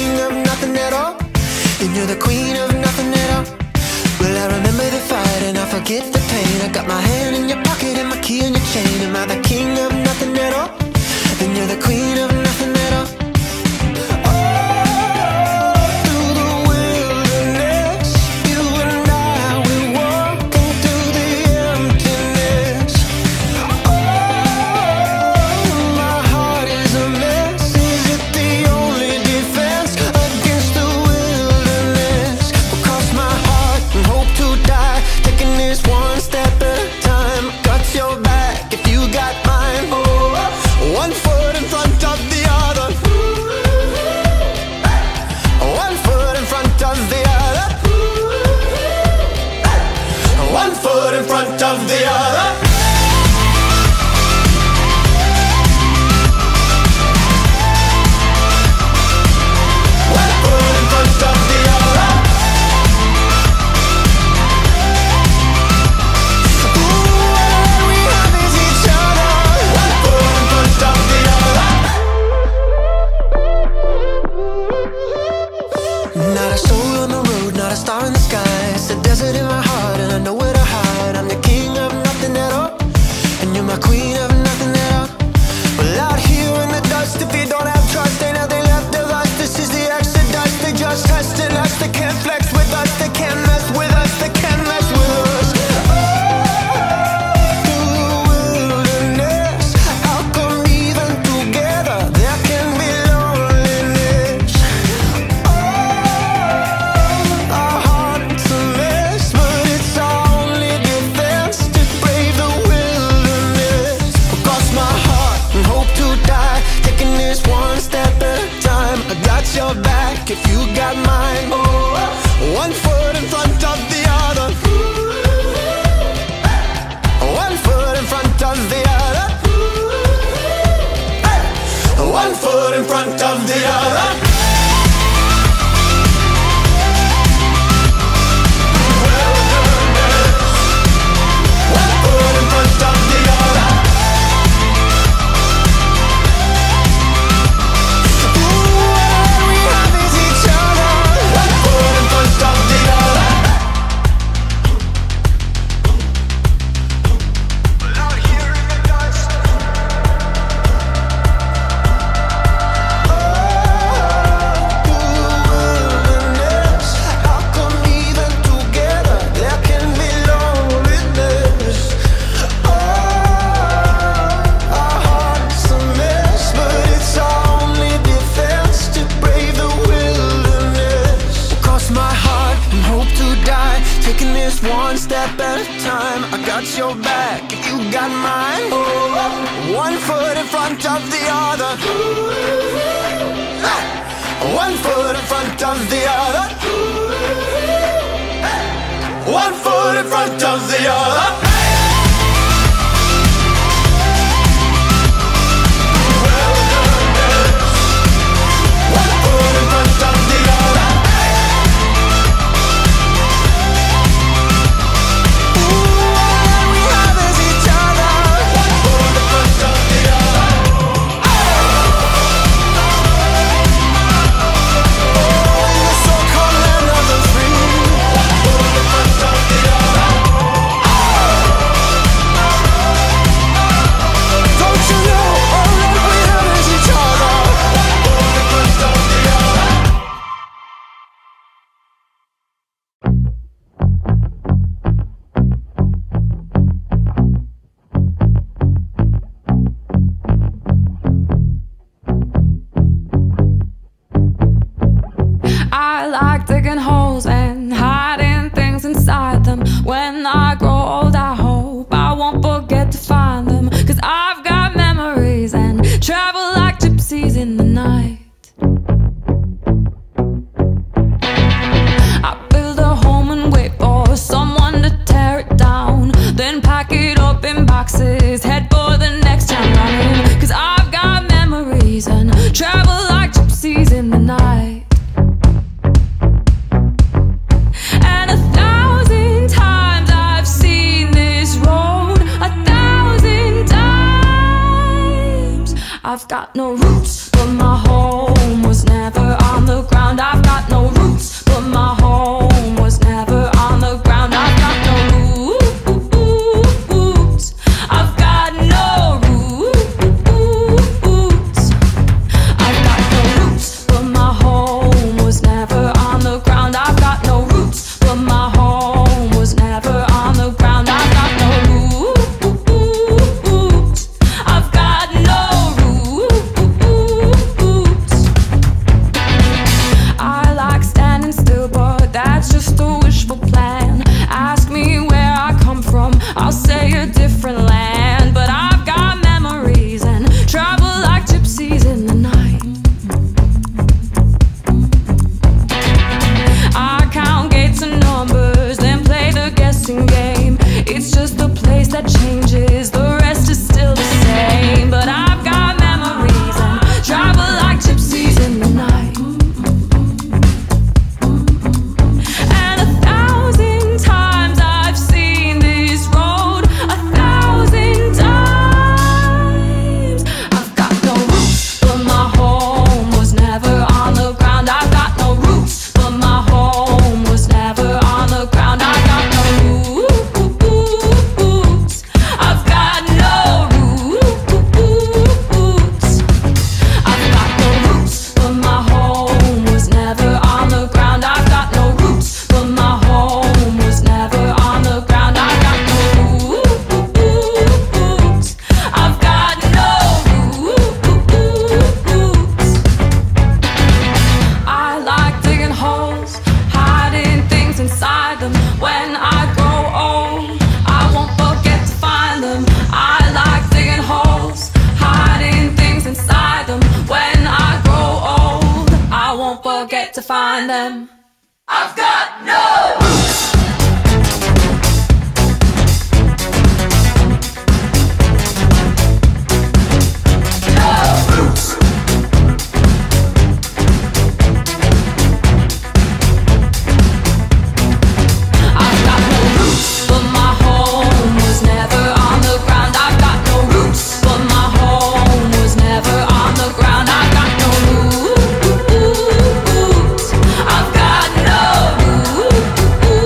king of nothing at all, then you're the queen of nothing at all. Well, I remember the fight and I forget the pain. I got my hand in your pocket and my key in your chain. Am I the king of nothing at all? Then you're the queen of nothing at all. In front of the other. One foot in front of the other. Ooh, all we have is each other. One foot in front of the other. Not a soul on the road, not a star in the sky. It's a desert in my heart and I know where to hide. I'm the king of nothing at all, and you're my queen of nothing at all. Well, out here in the dust, if you don't have trust, ain't nothing left of us. This is the exodus. They just testing us. They can't flex with us. They can't mess with us. They can't mess with us. Through the wilderness, how come even together there can be loneliness? Our hearts a mess, but it's our only defense to brave the wilderness. Across my heart and hope to die, taking this one step at a time. I got your back if you got mine. One foot in front of the other. One foot in front of the other. One foot in front of the other. One foot in front of the other. Ooh, all we have is each other. One foot in front of the other. Out here in the dust. Through the wilderness, how come even together there can be loneliness? Our hearts a mess, but it's our only defense to brave the wilderness. Cross my heart and hope to die, taking this one step at a time. I got your back if you got mine. One foot in front of the other. One foot in front of the other. One foot in front of the other. One foot in front of the other. Ooh, all we have is each other. One foot in front of the other. In the so-called land of the free. One foot in front of the other. Don't you know all that we have is each other? One foot in front of the other. I like digging holes and hiding things inside them. When I grow old, I hope I won't forget to find them. 'Cause I've got memories and travel like gypsies in the night. I build a home and wait for someone to tear it down, then pack it up in boxes, head for the next town running. 'Cause I've got memories and travel like gypsies in the night. And 1,000 times I've seen this road, 1,000 times. I've got no roots, but my home was never on the ground. guessing game. It's just the place that changes, the rest is still the same. But I've got memories and travel like gypsies in the night. And 1,000 times I've seen this road, 1,000 times. I've got no roots, but my home was never on the ground. I've got no roots, but my home was never on the ground. I got no roots. I've got no roots. I've got no roots, but my home was never on the ground. I've got no roots, but my home was never on the ground. I got no roots. I've got no roots. I like digging holes, hiding things inside them. When I grow old, I won't forget to find them. I like digging holes, hiding things inside them. When I grow old, I won't forget to find them. I've got no roots. No roots. I've got no roots, but my home was never on the ground. I've got no roots, but my home was never on the ground. I've got no roots. I've got no roots.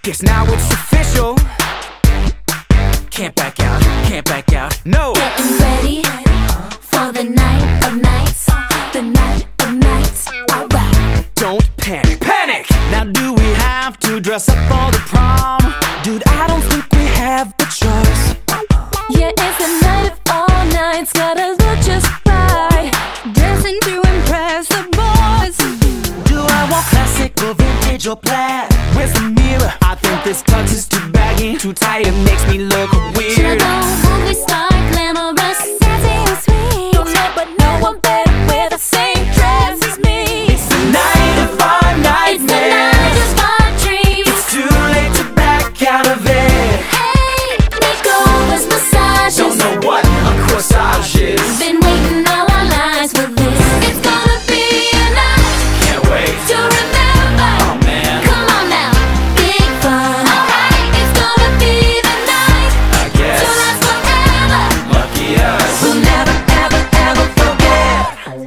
Guess now it's official. Can't back out, can't back out, no. Getting ready for the night of nights, the night of nights, alright. Don't panic, panic! Now do we have to dress up for the prom? Dude, I don't think we have a choice. Yeah, it's the night of all nights, gotta look just right, dressing to impress the boys. Do I want classic or vintage or plaid? Where's the mirror? I think this tux is too baggy, too tight, it makes me look weird. Should I go movie star, glamorous, sassy or sweet? Don't know, but no one better wear the same dress as me. It's the night of our nightmares. It's the night of our dreams. It's too late to back out of it. Hey, makeovers, massages. Don't know what a corsage is. Been waiting all our lives for this. It's gonna be a night. Can't wait to remember. Oh man, come on now, big fun. Alright, it's gonna be the night I guess to last forever. lucky us. We'll never, ever, ever forget.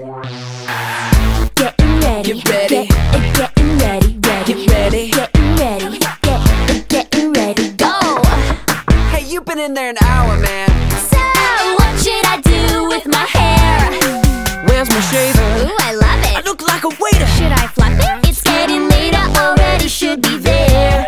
Getting ready, Get ready. getting ready, ready, Get ready. getting ready, getting ready, go. Hey, you've been in there an hour, man. So, what should I do with my hair? Where's my shaver? Ooh, I love I it. look like a waiter. Should I flop it? It's getting late, I already should be there.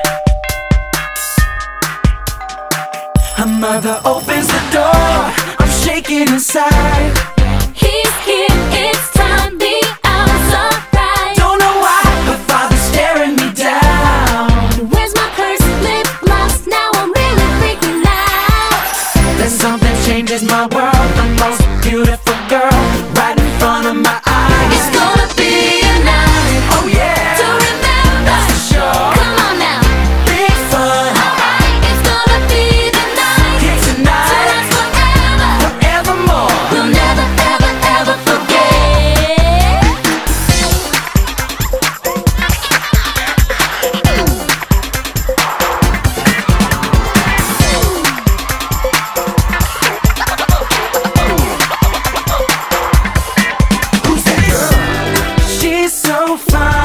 A mother opens the door. I'm shaking inside. He's here, it's time, the hour's alright. Don't know why, but father's staring me down. Where's my purse, lip gloss? Now I'm really freaking out. Then something changes my world. The most beautiful girl right in front of my eyes. It's gonna be a night Oh yeah, to remember. that's for sure. Come on now, Big fun. alright, it's gonna be the night Here to tonight, last forever. forevermore. We'll never, ever, ever forget. Who's that girl? She's so fine.